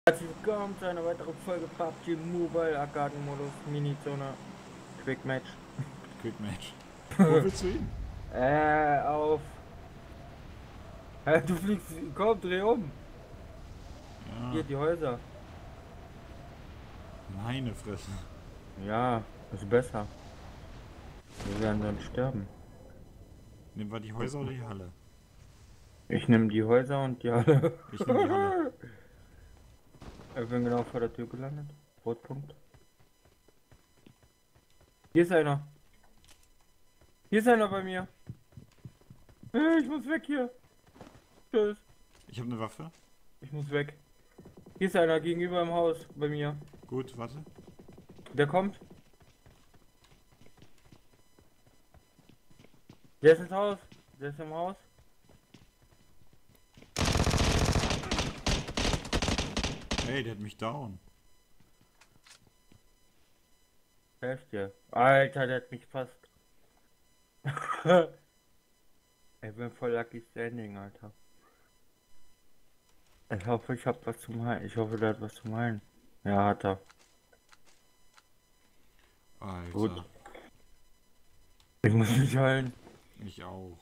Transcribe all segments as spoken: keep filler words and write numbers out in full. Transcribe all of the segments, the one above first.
Herzlich willkommen zu einer weiteren Folge P U B G Mobile Arkadenmodus Mini-Zone Quick Match. Quick Match. Wo willst du hin? äh, auf. Hä, du fliegst. Komm, dreh um. Ja, Hier, die Häuser. meine Fresse. Ja, ist besser. Wir werden dann sterben. Nehmen wir die Häuser oder die Halle? Ich nehme die Häuser und die alle. Ich nehme die Halle. Ich bin genau vor der Tür gelandet. Rotpunkt. Hier ist einer. Hier ist einer bei mir. Äh, Ich muss weg hier. Tschüss. Ich habe eine Waffe. Ich muss weg. Hier ist einer gegenüber im Haus bei mir. Gut, warte. Der kommt. Der ist ins Haus. Der ist im Haus. Ey, der hat mich down. Helft dir. Alter, der hat mich fast. Ich bin voll lucky standing, Alter. Ich hoffe, ich hab was zum Heilen. Ich hoffe, der hat was zum Heilen. Ja, hat er. Alter. Gut. Ich muss mich heilen. Ich auch.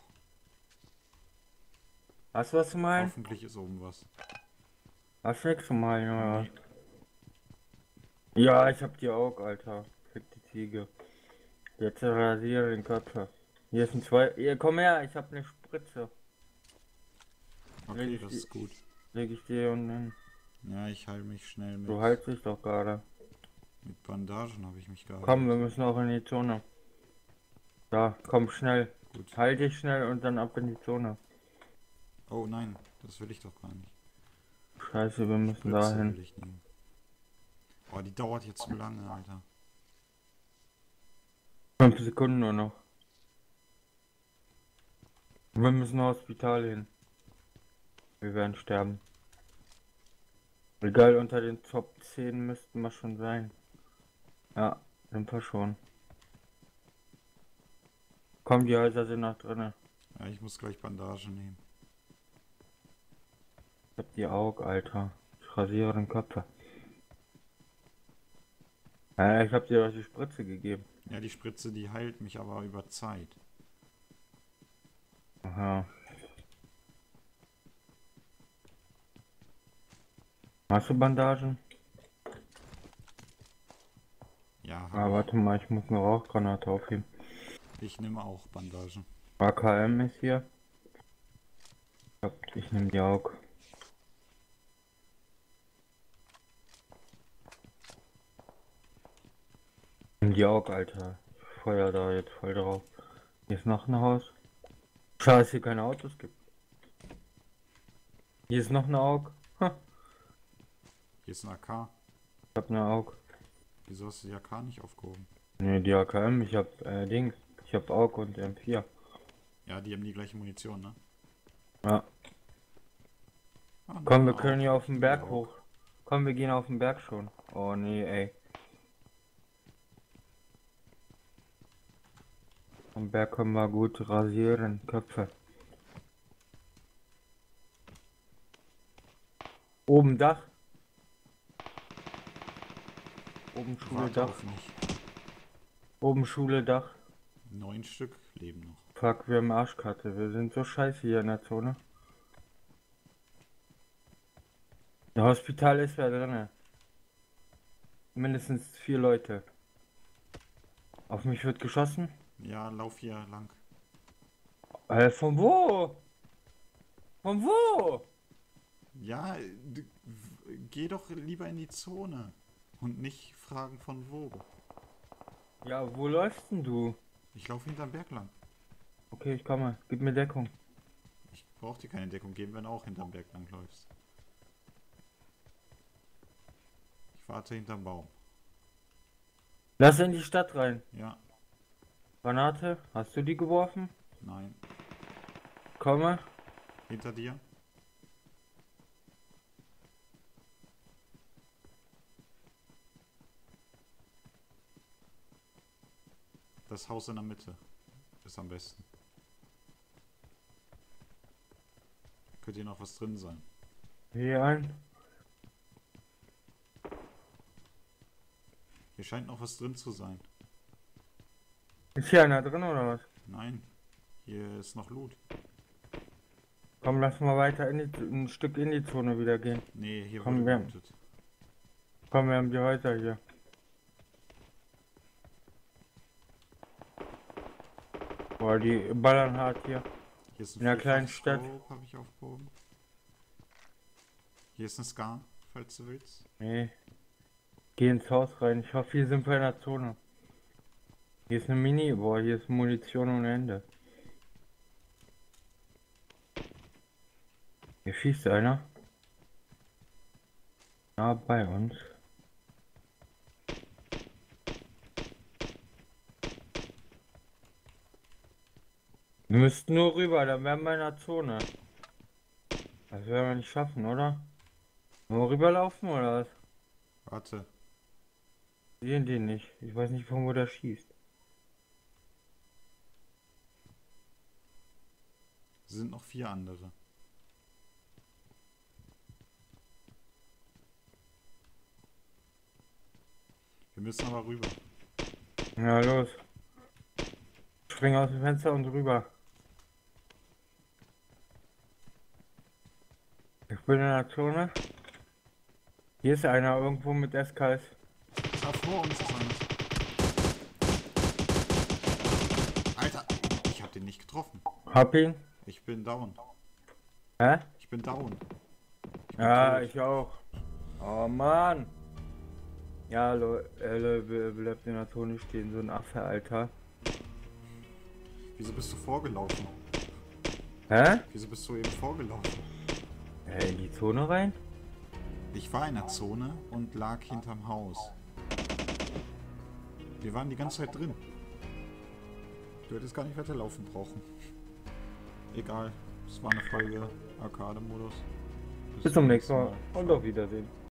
Hast du was zum Heilen? Hoffentlich ist oben was. Hast du nichts zum Heilen, ja? Nee. Ja, ich hab die Augen, Alter. Fick die Ziege. Jetzt rasiere den Körper. Hier sind zwei. Hier, komm her, ich hab eine Spritze. Okay, Leg das ich ist gut. Leg ich dir unten hin. Ja, ich heile mich schnell mit. Du heilst dich doch gerade. Mit Bandagen habe ich mich geheilt. Komm, wir müssen auch in die Zone. Da, komm schnell. Gut. Heil dich schnell und dann ab in die Zone. Oh nein, das will ich doch gar nicht. Scheiße, wir müssen Spritze dahin. will ich nehmen. Oh, die dauert jetzt zu lange, Alter. Fünf Sekunden nur noch. Wir müssen ins Hospital hin. Wir werden sterben. Egal, unter den Top zehn müssten wir schon sein. Ja, sind wir schon. Komm, die Häuser sind noch drinne. Ja, ich muss gleich Bandagen nehmen. Ich hab die Augen, Alter. Ich rasiere den Kopf. Ja, ich hab dir doch die Spritze gegeben. Ja, die Spritze, die heilt mich aber über Zeit. Aha. Hast du Bandagen? Ja, hab Ah, ich. warte mal, ich muss eine Rauchgranate aufheben. Ich nehme auch Bandagen. A K M ist hier. Ich, hab, ich nehme die Augen. Nimm die Augen, Alter. Ich feuer da jetzt voll drauf. Hier ist noch ein Haus. Scheiße, hier keine Autos gibt. Hier ist noch eine Aug. Ha, Hier ist ein A K. ich hab eine Aug. Wieso hast du die A K nicht aufgehoben? Ne, die A K M, ich hab äh, Dings. Ich hab Aug und M vier. Ja, die haben die gleiche Munition, ne? Ja. Ah, Komm, wir eine können AUG. hier auf den Die Berg AUG. hoch. Komm, wir gehen auf den Berg schon. Oh nee, ey. Am Berg können wir gut rasieren. Köpfe. Oben Dach. Oben Schule, Warte Dach. auf mich. Oben Schule, Dach. Neun Stück leben noch. Fuck, wir haben Arschkarte. Wir sind so scheiße hier in der Zone. Der Hospital ist ja drinne. Mindestens vier Leute. Auf mich wird geschossen. Ja, lauf hier lang. Äh, von wo? Von wo? Ja, d- w- geh doch lieber in die Zone. Und nicht fragen von wo. Ja, wo läufst denn du? Ich laufe hinterm Berg lang. Okay, ich komme. Gib mir Deckung. Ich brauch dir keine Deckung geben, wenn du auch hinterm Berg lang läufst. Ich warte hinterm Baum. Lass in die Stadt rein. Ja, Granate, hast du die geworfen? nein. Komme. Hinter dir. Das Haus in der Mitte ist am besten. Könnte hier noch was drin sein. Hier ein. Hier scheint noch was drin zu sein. Ist hier einer drin oder was? Nein, hier ist noch Loot. Komm, lass mal weiter in die, ein Stück in die Zone wieder gehen. Nee, hier Komm, wurde wir- gelootet. Komm, wir haben die Häuser hier. Boah, die ballern hart hier. Hier ist ein In der kleinen Stadt. Vielfach-Scope, habe ich aufgehoben. Hier ist ein Scar, falls du willst. Nee. Geh ins Haus rein. Ich hoffe, hier sind wir in der Zone. Hier ist eine Mini. Boah, hier ist Munition ohne Ende. Hier schießt einer. Ah, bei uns. Wir müssten nur rüber, dann wären wir in der Zone. Das werden wir nicht schaffen, oder? Nur rüberlaufen oder was? Warte, Sehen die nicht. Ich weiß nicht, von wo der schießt. es sind noch vier andere. Wir müssen aber rüber. Ja, los. Spring aus dem Fenster und rüber. Ich bin in der Zone. Hier ist einer irgendwo mit S K S. Ah, vor uns ist einer. Alter, ich hab den nicht getroffen. Hab ihn. Ich bin down. Hä? Ich bin down. Ich bin Ja, tot. ich auch. Oh Mann. Ja, Leute, bleibt in der Zone stehen, so ein Affe, Alter. Wieso bist du vorgelaufen? Hä? Wieso bist du eben vorgelaufen? Äh, in die Zone rein? Ich war in der Zone und lag hinterm Haus. Wir waren die ganze Zeit drin. Du hättest gar nicht weiterlaufen brauchen. Egal, es war eine Folge Arcade-Modus. Bis zum nächsten Mal und auf Wiedersehen.